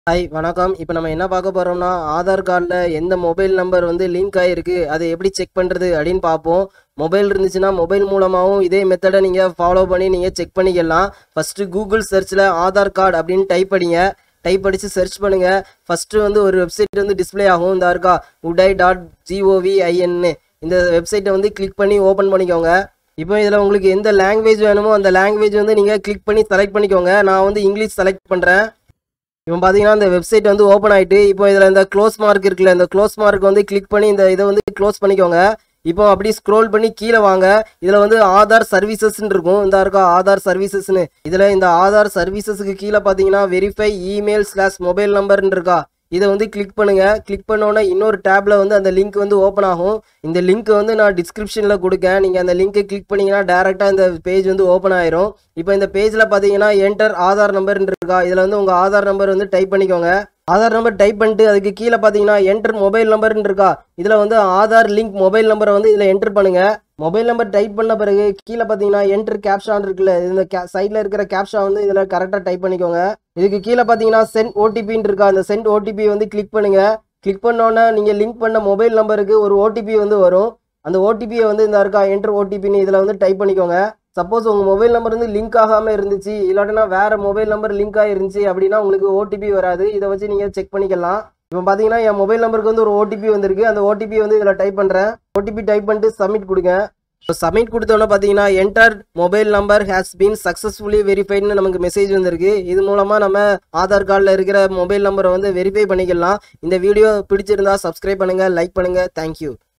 Hi வணக்கம். இப்போ நம்ம என்ன பார்க்க போறோம்னா, ஆதார் கார்டுல எந்த மொபைல் நம்பர் வந்து லிங்க் ஆயிருக்கு, அதை எப்படி செக் பண்றது அப்படின்னு பார்ப்போம். மொபைல் இருந்துச்சுன்னா மொபைல் மூலமாவும் இதே மெத்தடை நீங்க ஃபாலோ பண்ணி நீங்க செக் பண்ணிக்கலாம். ஃபர்ஸ்ட் கூகுள் சர்ச்ல ஆதார் கார்டு அப்படின்னு டைப் படிங்க. டைப் அடிச்சு சர்ச் பண்ணுங்க. ஃபர்ஸ்ட் வந்து ஒரு வெப்சைட் வந்து டிஸ்ப்ளே ஆகும். இந்த இருக்கா uday.govin. இந்த வெப்சைட்டை வந்து கிளிக் பண்ணி ஓபன் பண்ணிக்கோங்க. இப்போ இதில் உங்களுக்கு எந்த லாங்குவேஜ் வேணுமோ அந்த லாங்குவேஜ் வந்து நீங்கள் கிளிக் பண்ணி செலக்ட் பண்ணிக்கோங்க. நான் வந்து இங்கிலீஷ் செலக்ட் பண்ணுறேன். இப்போ பார்த்தீங்கன்னா இந்த வெப்சைட் வந்து ஓப்பன் ஆகிட்டு இப்போ இதில் இந்த க்ளோஸ் மார்க் இருக்குல்ல, இந்த க்ளோஸ் மார்க் வந்து கிளிக் பண்ணி இந்த இதை வந்து க்ளோஸ் பண்ணிக்கோங்க. இப்போ அப்படி ஸ்க்ரோல் பண்ணி கீழே வாங்க. இதில் வந்து ஆதார் சர்வீசஸ்ன்னு இருக்கும். இந்த இருக்கா ஆதார் சர்வீசஸ்ன்னு. இதில் இந்த ஆதார் சர்வீசஸுக்கு கீழே பார்த்தீங்கன்னா வெரிஃபை இமெயில்/மொபைல் நம்பர்ன்னு இருக்கா. இதை வந்து கிளிக் பண்ணுங்க. கிளிக் பண்ணோன்னே இன்னொரு டேப்ல வந்து அந்த லிங்க் வந்து ஓப்பன் ஆகும். இந்த லிங்க் வந்து நான் டிஸ்கிரிப்ஷன்ல கொடுக்கேன். நீங்க அந்த லிங்கை கிளிக் பண்ணீங்கன்னா டைரக்டா இந்த பேஜ் வந்து ஓப்பன் ஆயிரும். இப்போ இந்த பேஜ்ல பாத்தீங்கன்னா என்டர் ஆதார் நம்பர் இருக்கா. இதுல வந்து உங்க ஆதார் நம்பர் வந்து டைப் பண்ணிக்கோங்க. ஆதார் நம்பர் டைப் பண்ணிட்டு அதுக்கு கீழே பார்த்தீங்கன்னா என்டர் மொபைல் நம்பர்னு இருக்கா. இதில் வந்து ஆதார் லிங்க் மொபைல் நம்பரை வந்து இதில் என்டர் பண்ணுங்க. மொபைல் நம்பர் டைப் பண்ண பிறகு கீழே பார்த்தீங்கன்னா என்டர் கேப்ஷான் இருக்குல்ல, இந்த சைடில் இருக்கிற கேப்ஷா வந்து இதில் கரெக்டாக டைப் பண்ணிக்கோங்க. இதுக்கு கீழே பார்த்தீங்கன்னா சென்ட் ஓடிபின்னு இருக்கா. அந்த சென்ட் ஓடிபி வந்து கிளிக் பண்ணுங்க. கிளிக் பண்ணோன்னே நீங்கள் லிங்க் பண்ண மொபைல் நம்பருக்கு ஒரு ஓடிபி வந்து வரும். அந்த ஓடிபியை வந்து இந்த இருக்கா என்டர் ஓடிபின்னு இதில் வந்து டைப் பண்ணிக்கோங்க. சப்போஸ் உங்கள் மொபைல் நம்பர் வந்து லிங்க் ஆகாமல் இருந்துச்சு, இல்லாட்டினா வேறு மொபைல் நம்பர் லிங்க் ஆகிருந்துச்சு அப்படின்னா உங்களுக்கு ஓடிபி வராது. இதை வச்சு நீங்கள் செக் பண்ணிக்கலாம். இப்போ பார்த்தீங்கன்னா என் மொபைல் நம்பருக்கு வந்து ஒரு ஓடிபி வந்திருக்கு. அந்த ஓடிபி வந்து இதில் டைப் பண்ணுறேன். ஓடிபி டைப் பண்ணிட்டு சப்மிட் கொடுங்க. இப்போ சப்மிட் கொடுத்தோன்னே பார்த்தீங்கன்னா enter mobile number has been successfully வெரிஃபைடுன்னு நமக்கு மெசேஜ் வந்திருக்கு. இது மூலமாக நம்ம ஆதார் கார்டில் இருக்கிற மொபைல் நம்பரை வந்து வெரிஃபை பண்ணிக்கலாம். இந்த வீடியோ பிடிச்சிருந்தா சப்ஸ்கிரைப் பண்ணுங்கள், லைக் பண்ணுங்கள். தேங்க்யூ.